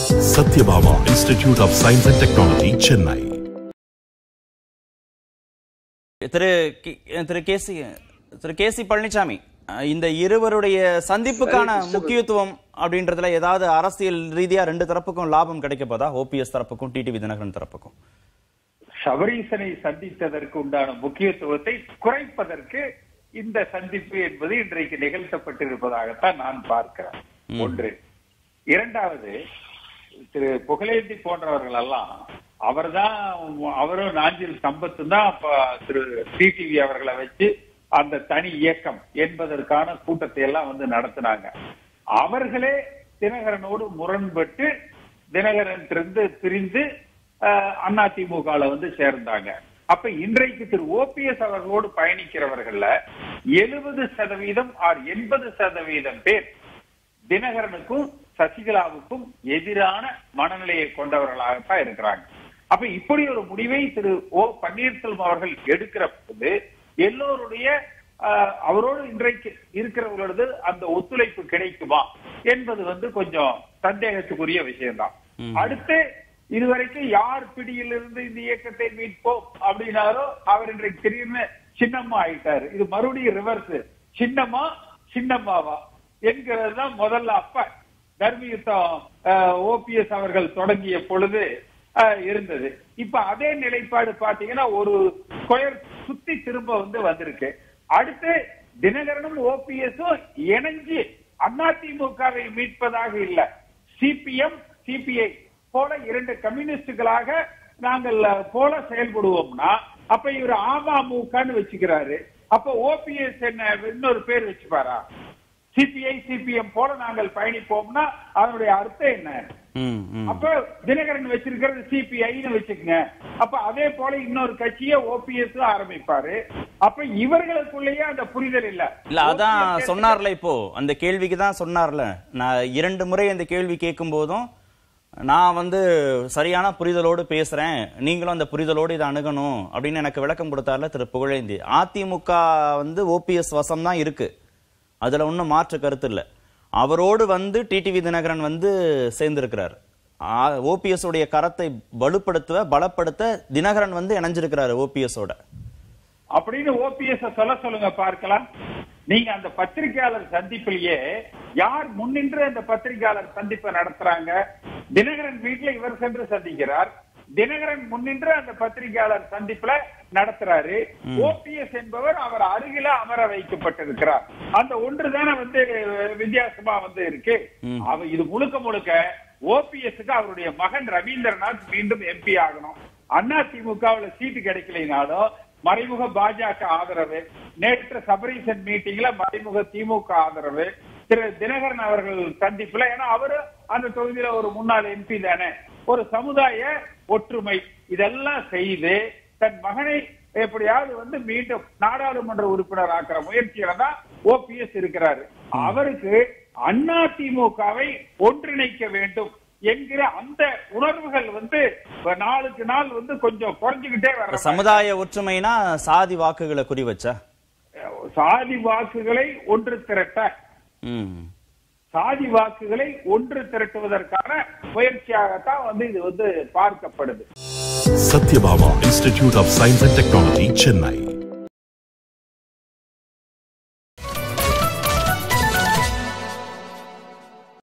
Satyabama Institute of Science and Technology, Chennai. திரு கேசி பழனிசாமி, இந்த இருவருடைய சந்திப்புக்கான முக்கியத்துவம் அப்படின்றதுல ஏதாவது அரசியல் ரீதியா ரெண்டு தரப்புக்கும் லாபம் கிடைக்க போதா? ஓபிஎஸ் தரப்புக்கும் டிடிவி தினகரன் தரப்புக்கும் சபரீசனை சந்தித்ததற்கு உண்டான முக்கியத்துவத்தை குறைப்பதற்கு இந்த சந்திப்பு என்பது இன்றைக்கு நிகழ்த்தப்பட்டிருப்பதாகத்தான் நான் பார்க்கிறேன். ஒன்று. இரண்டாவது, திரு புகழேந்தி போன்றவர்கள் எல்லாம் அவரும் நாஞ்சில் சம்பத்தும் தான் திரு டிடிவி அவர்களை வச்சு அந்த தனி இயக்கம் என்பதற்கான கூட்டத்தை எல்லாம் நடத்தினாங்க. அவர்களே தினகரனோடு முரண்பட்டு தினகரன் பிரிந்து அதிமுக சேர்ந்தாங்க. அப்ப இன்றைக்கு திரு ஓபிஎஸ் அவர்களோடு பயணிக்கிறவர்கள 70% 80% பேர் தினகரனுக்கும் சசிகலாவுக்கும் எதிரான மனநிலையை கொண்டவர்களாகத்தான் இருக்கிறாங்க. அப்ப இப்படி ஒரு முடிவை திரு ஓ பன்னீர்செல்வம் அவர்கள் எடுக்கிற போது எல்லோருடைய அவரோடு இன்றைக்கு இருக்கிறவர்களது அந்த ஒத்துழைப்பு கிடைக்குமா என்பது கொஞ்சம் சந்தேகத்துக்குரிய விஷயம்தான். அடுத்து இதுவரைக்கும் யார் பிடியிலிருந்து இந்த இயக்கத்தை மீட்போம் அப்படின்னாரோ அவர் இன்றைக்கு திடீர்னு சின்னம்மா ஆயிட்டாரு. இது மறுபடியும் ரிவர்ஸ். சின்னம்மாவா என்கிறது தான் முதல்ல அப்ப தர்மயுத்தம் ஓபிஎஸ் அவர்கள் தொடங்கிய பொழுது இருந்தது. இப்ப அதே நிலைப்பாடு பாத்தீங்கன்னா ஒரு ஸ்கொயர் சுத்தி திரும்ப வந்திருக்கு. அடுத்து தினகரனும் ஓபிஎஸும் இணைஞ்சு அதிமுகவை மீட்பதாக இல்ல, சிபிஎம் சிபிஐ போல இரண்டு கம்யூனிஸ்டுகளாக நாங்கள் போல செயல்படுவோம்னா அப்ப இவர் அமமுகன்னு வச்சுக்கிறாரு. அப்ப ஓபிஎஸ் என்ன இன்னொரு பேர் வச்சுப்பாரா? சிபிஐ சிபிஎம் போல நாங்கள் பயணிப்போம்னா அதனுடைய அர்த்தம் என்ன? அப்ப தினகரன் வச்சிருக்கிறது சிபிஐன்னு வச்சுக்கங்க. அப்ப அதே போல இன்னொரு கட்சியை ஓபிஎஸ் ஆரம்பிப்பாரு. அப்ப இவர்களுக்குள்ளேயே அந்த புரிதல் இல்ல. அதான் சொன்னார்ல, இப்போ அந்த கேள்விக்கு தான் சொன்னார்ல, நான் 2 முறை அந்த கேள்வி கேட்கும் போதும் நான் சரியான புரிதலோடு பேசுறேன், நீங்களும் அந்த புரிதலோடு இதை அணுகணும் அப்படின்னு எனக்கு விளக்கம் கொடுத்தார்ல திரு புகழேந்தி. அதிமுக ஓபிஎஸ் வசம் தான் இருக்கு, அதுல ஒன்னும் மாற்று கருத்து இல்ல. அவரோடு டிடிவி தினகரன் சேர்ந்திருக்கிறார். ஓபிஎஸ் உடைய கரத்தை பலப்படுத்த தினகரன் இணைஞ்சிருக்கிறாரு ஓபிஎஸ் ஓட அப்படின்னு ஓபிஎஸ் சொல்லுங்க பார்க்கலாம். நீங்க அந்த பத்திரிகையாளர் சந்திப்பிலேயே யார் முன்னின்று அந்த பத்திரிகையாளர் சந்திப்பை நடத்துறாங்க? தினகரன் வீட்டுல இவர் சென்று சந்திக்கிறார். தினகரன் முன்னின்று அந்த பத்திரிகையாளர் சந்திப்புல நடத்துறாரு. ஓபிஎஸ் என்பவர் அவர் அருகில அமர வைக்கப்பட்டிருக்கிறார். அந்த ஒன்றுதானே வித்தியாசமா இருக்கு. இது முழுக்க ஓபிஎஸ்க்கு அவருடைய மகன் ரவீந்திரநாத் மீண்டும் எம்பி ஆகணும். அதிமுகவுல சீட்டு கிடைக்கலைனாலும் மறைமுக பாஜக ஆதரவு, நேற்று சபரீசன் மீட்டிங்ல மறைமுக திமுக ஆதரவு, திரு தினகரன் அவர்கள் சந்திப்புல, ஏன்னா அவரு அந்த தொகுதியில ஒரு முன்னாள் எம்பி தானே, ஒரு சமுதாய ஒற்றுமை இதெல்லாம் செய்து தன் மகனை எப்படியாவது மீண்டும் நாடாளுமன்ற உறுப்பினர் ஆக்கிற முயற்சியில தான் ஓபிஎஸ் இருக்கிறாரு. அவருக்கு அதிமுகவை ஒன்றிணைக்க வேண்டும் என்கிற அந்த உணர்வுகள் நாளுக்கு நாள் கொஞ்சம் குறைஞ்சுக்கிட்டே வர. சமுதாய ஒற்றுமைனா சாதி வாக்குகளை குறி வச்சா, சாதி வாக்குகளை ஒன்று திரட்டுவதற்கான முயற்சியாகத்தான் இது பார்க்கப்படுது. Satyabama Institute of Science and Technology, Chennai.